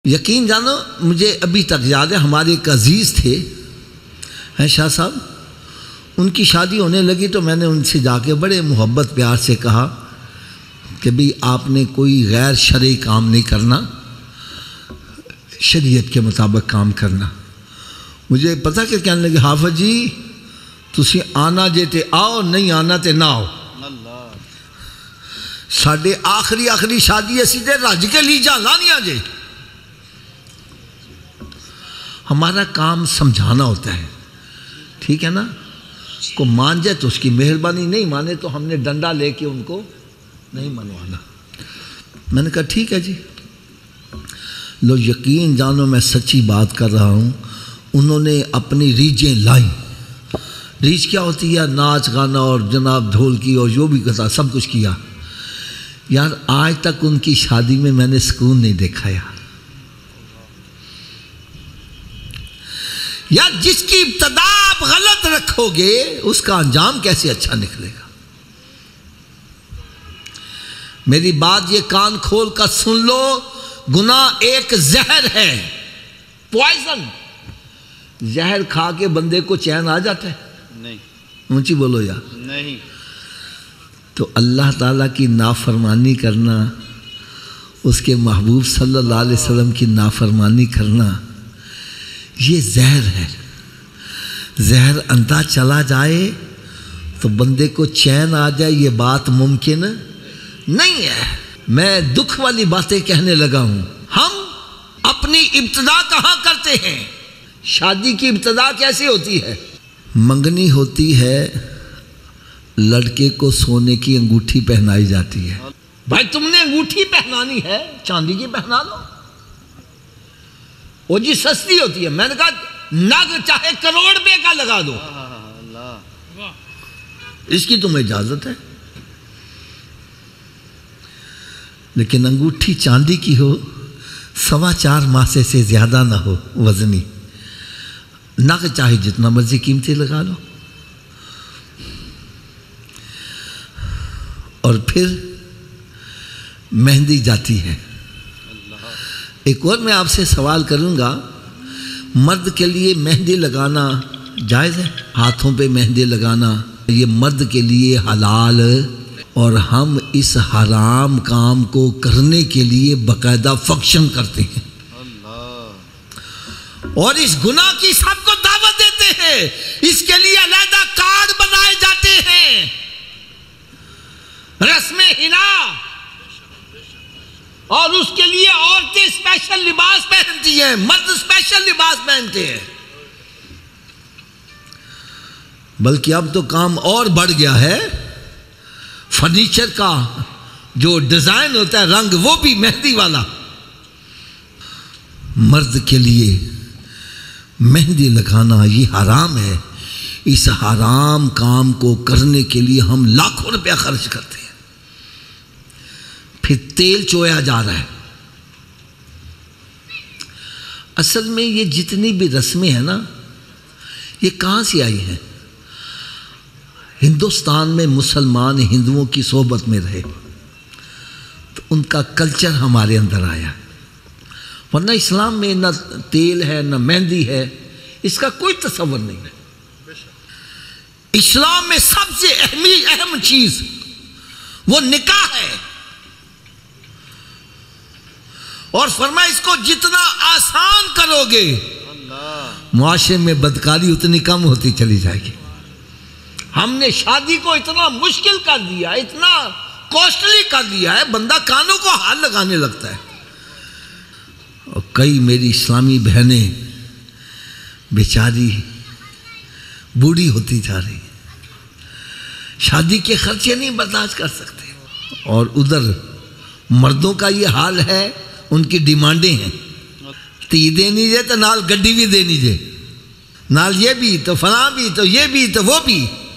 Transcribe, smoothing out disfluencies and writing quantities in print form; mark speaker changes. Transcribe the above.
Speaker 1: یقین جانو مجھے ابھی تک یاد ہے، ہمارے ایک عزیز تھے شاہ صاحب، ان کی شادی ہونے لگی تو میں نے ان سے جا کے بڑے محبت پیار سے کہا کہ بھئی آپ نے کوئی غیر شرعی کام نہیں کرنا، شریعت کے مطابق کام کرنا۔ مجھے پتہ کہ کہنے لگے حافظ جی تسی آنا جے تے آؤ، نہیں آنا تے نہ آؤ۔ ساڈے آخری شادی اسی تے رج کے لی جانا نہیں آجے۔ ہمارا کام سمجھانا ہوتا ہے، ٹھیک ہے نا؟ کو مان جائے تو اس کی مہربانی، نہیں مانے تو ہم نے ڈنڈا لے کے ان کو نہیں منوانا۔ میں نے کہا ٹھیک ہے جی۔ لو یقین جانو میں سچی بات کر رہا ہوں، انہوں نے اپنی ریجیں لائیں۔ ریج کیا ہوتی ہے؟ ناچ گانا اور جناب ڈھولکی اور جو بھی کرتا سب کچھ کیا۔ یار آج تک ان کی شادی میں میں نے سکون نہیں دیکھا یار جس کی ابتدا آپ غلط رکھو گے اس کا انجام کیسے اچھا نکلے گا؟ میری بات یہ کان کھول کر سن لو، گناہ ایک زہر ہے، پوائزن۔ زہر کھا کے بندے کو چین آ جاتا ہے؟ نہیں۔ اونچی بولو یار۔ نہیں۔ تو اللہ تعالیٰ کی نافرمانی کرنا، اس کے محبوب صلی اللہ علیہ وسلم کی نافرمانی کرنا، یہ زہر ہے۔ زہر اندھا چلا جائے تو بندے کو چین آ جائے، یہ بات ممکن نہیں ہے۔ میں دکھ والی باتیں کہنے لگا ہوں۔ ہم اپنی ابتدا کہاں کرتے ہیں؟ شادی کی ابتدا کیسے ہوتی ہے؟ منگنی ہوتی ہے، لڑکے کو سونے کی انگوٹھی پہنائی جاتی ہے۔ بھائی تم نے انگوٹھی پہنانی ہے، چاندی کی پہنا لو، وہ جی سستی ہوتی ہے۔ میں نے کہا نگ چاہے کروڑ روپے کا لگا دو، اس کی تمہیں اجازت ہے، لیکن انگوٹھی چاندی کی ہو، 4.25 ماسے سے زیادہ نہ ہو وزنی۔ نگ چاہے جتنا مرضی قیمتی لگا لو۔ اور پھر مہندی جاتی ہے۔ ایک اور میں آپ سے سوال کروں گا، مرد کے لیے مہندی لگانا جائز ہے؟ ہاتھوں پہ مہندی لگانا یہ مرد کے لیے حلال، اور ہم اس حرام کام کو کرنے کے لیے باقاعدہ فنکشن کرتے ہیں اور اس گناہ کی سب کو دعوت دیتے ہیں۔ اس کے لیے علیحدہ کارڈ بنائے جاتے ہیں، رسم حنا، اور اس کے لیے عورتیں اسپیشل لباس پہنتی ہیں، مرد اسپیشل لباس پہنتے ہیں۔ بلکہ اب تو کام اور بڑھ گیا ہے، فرنیچر کا جو ڈیزائن ہوتا ہے رنگ وہ بھی مہندی والا۔ مرد کے لیے مہندی لگانا یہ حرام ہے۔ اس حرام کام کو کرنے کے لیے ہم لاکھوں روپیہ خرچ کرتے ہیں، پھر تیل چویا جا رہا ہے۔ اصل میں یہ جتنی بھی رسمیں ہیں نا، یہ کہاں سے آئی ہیں؟ ہندوستان میں مسلمان ہندوؤں کی صحبت میں رہے تو ان کا کلچر ہمارے اندر آیا، ورنہ اسلام میں نہ تیل ہے نہ مہندی ہے، اس کا کوئی تصور نہیں ہے۔ اسلام میں سب سے اہم چیز وہ نکاح ہے، اور فرمایا اس کو جتنا آسان کرو گے معاشرے میں بدکاری اتنی کم ہوتی چلی جائے گی۔ ہم نے شادی کو اتنا مشکل کر دیا، اتنا کوسٹلی کر دیا ہے، بندہ کانوں کو ہاتھ لگانے لگتا ہے۔ اور کئی میری اسلامی بہنیں بیچاری بوڑھی ہوتی جا رہی ہیں، شادی کے خرچے نہیں برداشت کر سکتے، اور ادھر مردوں کا یہ حال ہے، ان کی ڈیمانڈیں ہیں، تی دینی جے تو نال گڈی بھی دینی جے، نال یہ بھی تو فلاں بھی تو یہ بھی تو وہ بھی۔